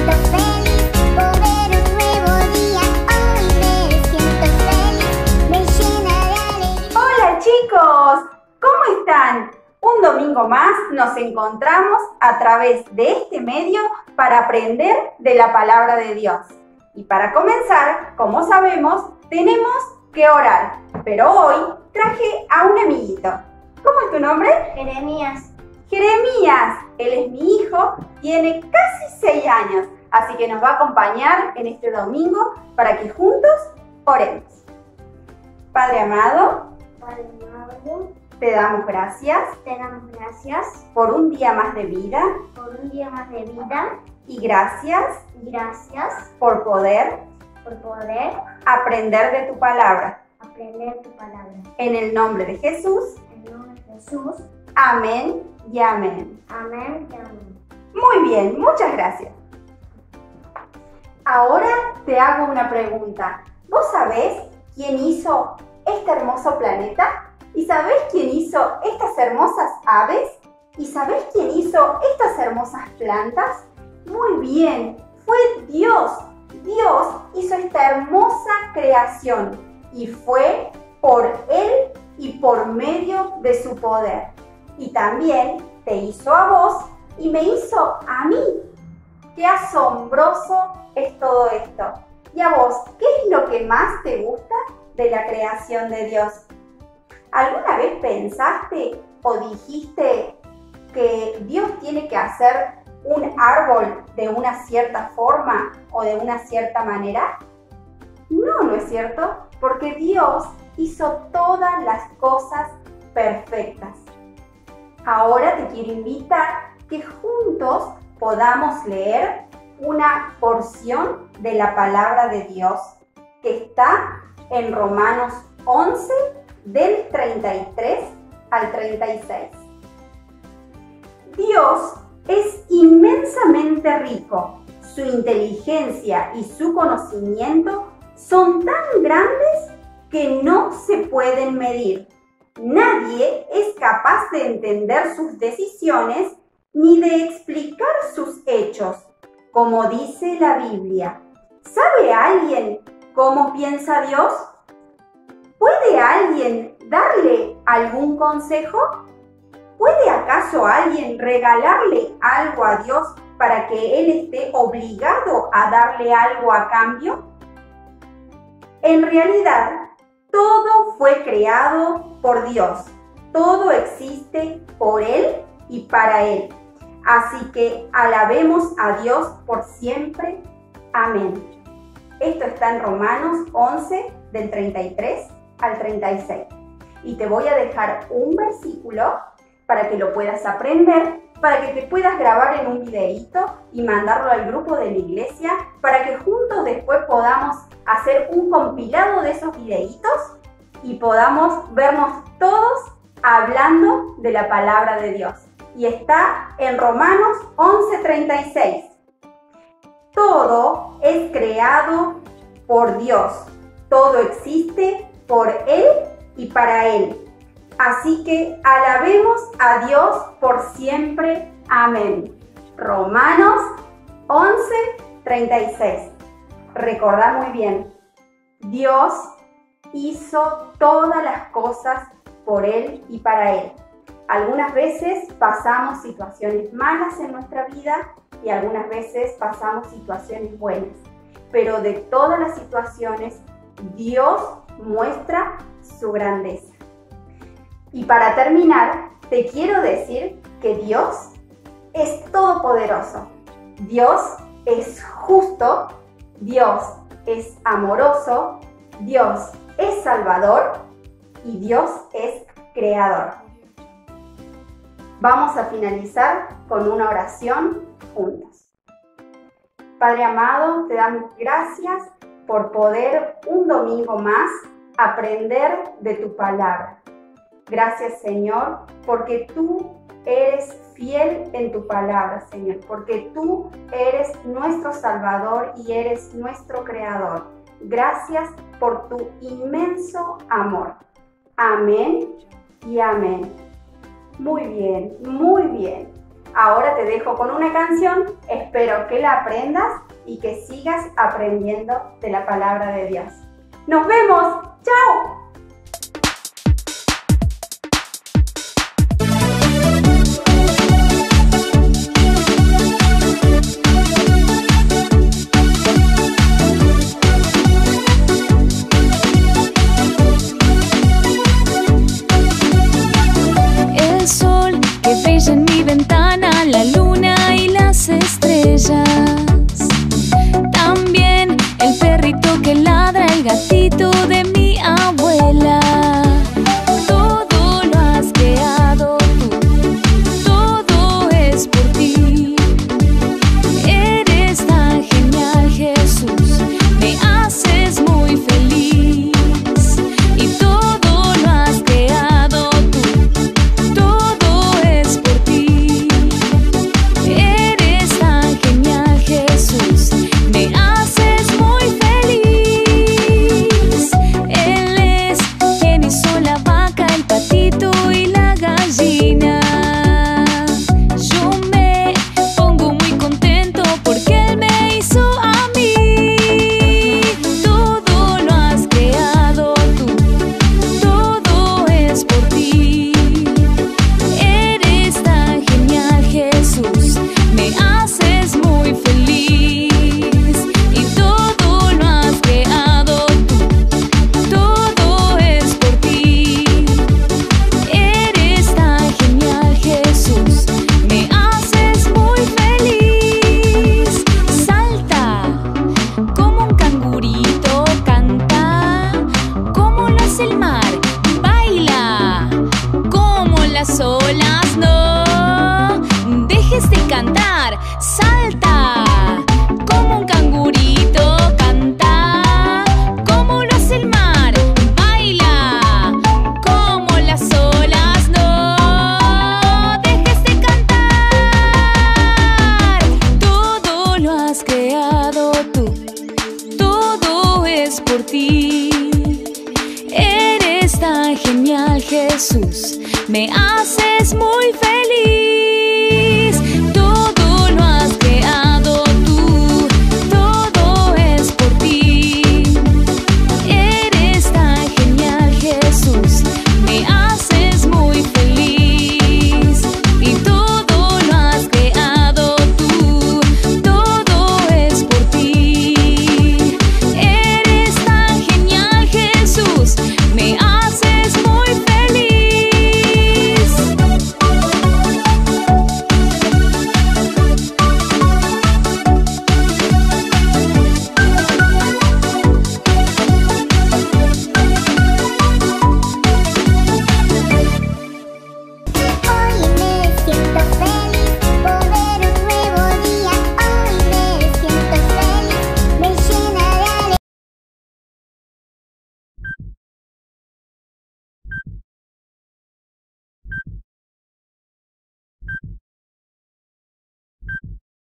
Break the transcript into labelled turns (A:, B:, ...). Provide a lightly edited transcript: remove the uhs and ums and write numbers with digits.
A: siento feliz por ver un nuevo día. Hoy me siento feliz, me llena de alegría.
B: Hola chicos, ¿cómo están? Un domingo más nos encontramos a través de este medio para aprender de la palabra de Dios. Y para comenzar, como sabemos, tenemos que orar. Pero hoy traje a un amiguito. ¿Cómo es tu nombre?
A: Jeremías.
B: Jeremías, él es mi hijo, tiene casi 6 años, así que nos va a acompañar en este domingo para que juntos oremos. Padre amado,
A: Padre amado,
B: te damos gracias
A: te damos gracias
B: por un día más de vida
A: por un día más de vida
B: y gracias
A: y gracias
B: por poder
A: por poder
B: aprender de tu palabra.
A: aprender tu palabra.
B: En el nombre de Jesús,
A: En el nombre de Jesús.
B: amén y amén.
A: Amén y amén.
B: Muy bien, muchas gracias. Ahora te hago una pregunta. ¿Vos sabés quién hizo este hermoso planeta? ¿Y sabés quién hizo estas hermosas aves? ¿Y sabés quién hizo estas hermosas plantas? Muy bien, fue Dios. Dios hizo esta hermosa creación y fue por Él y por medio de su poder. Y también te hizo a vos y me hizo a mí. ¡Qué asombroso es todo esto! ¿Y a vos qué es lo que más te gusta de la creación de Dios? ¿Alguna vez pensaste o dijiste que Dios tiene que hacer un árbol de una cierta forma o de una cierta manera? No, no es cierto, porque Dios hizo todas las cosas perfectas. Ahora te quiero invitar que juntos podamos leer una porción de la palabra de Dios que está en Romanos 11, del 33 al 36. Dios es inmensamente rico. Su inteligencia y su conocimiento son tan grandes que no se pueden medir. Nadie es capaz de entender sus decisiones ni de explicar sus hechos, como dice la Biblia. ¿Sabe alguien cómo piensa Dios? ¿Puede alguien darle algún consejo? ¿Puede acaso alguien regalarle algo a Dios para que Él esté obligado a darle algo a cambio? En realidad, todo fue creado por Dios. Todo existe por Él y para Él. Así que alabemos a Dios por siempre. Amén. Esto está en Romanos 11, del 33 al 36. Y te voy a dejar un versículo para que lo puedas aprender, para que te puedas grabar en un videíto y mandarlo al grupo de la iglesia, para que juntos después podamos hacer un compilado de esos videitos y podamos vernos todos hablando de la palabra de Dios. Y está en Romanos 11:36. Todo es creado por Dios. Todo existe por Él y para Él. Así que alabemos a Dios por siempre. Amén. Romanos 11:36. Recordá muy bien. Dios hizo todas las cosas por Él y para Él. Algunas veces pasamos situaciones malas en nuestra vida y algunas veces pasamos situaciones buenas. Pero de todas las situaciones, Dios muestra su grandeza. Y para terminar, te quiero decir que Dios es todopoderoso. Dios es justo. Dios es amoroso. Dios es salvador. Y Dios es creador. Vamos a finalizar con una oración juntos. Padre amado, te damos gracias por poder un domingo más aprender de tu palabra. Gracias, Señor, porque tú eres fiel en tu palabra, Señor, porque tú eres nuestro Salvador y eres nuestro Creador. Gracias por tu inmenso amor. Amén y amén. Muy bien, muy bien. Ahora te dejo con una canción, espero que la aprendas y que sigas aprendiendo de la palabra de Dios. ¡Nos vemos! ¡Chao!
C: El sol que brilla en mi ventana, la luna y las estrellas. También el perrito que ladra, el gatito de mi abuela. Todo lo has creado tú, todo es por ti. Eres tan genial, Jesús, me haces muy feliz. Y todo lo has creado tú, todo es por ti. Eres tan genial, Jesús, me haces muy feliz. Él es quien hizo la vaca, el patito y la gallina. Yo me pongo muy contento porque Él me hizo a mí. Todo lo has creado tú, todo es por ti. Eres tan genial, Jesús, me haces muy feliz. Y todo lo has creado tú, todo es por ti. Eres tan genial, Jesús, me haces muy feliz. Salta como un cangurito, canta como lo hace el mar, baila como las olas, no dejes de cantar. Salta como un cangurito, canta como lo hace el mar, baila como las olas, no dejes de cantar. Todo lo has creado tú, todo es por ti. Eres tan genial, Jesús, me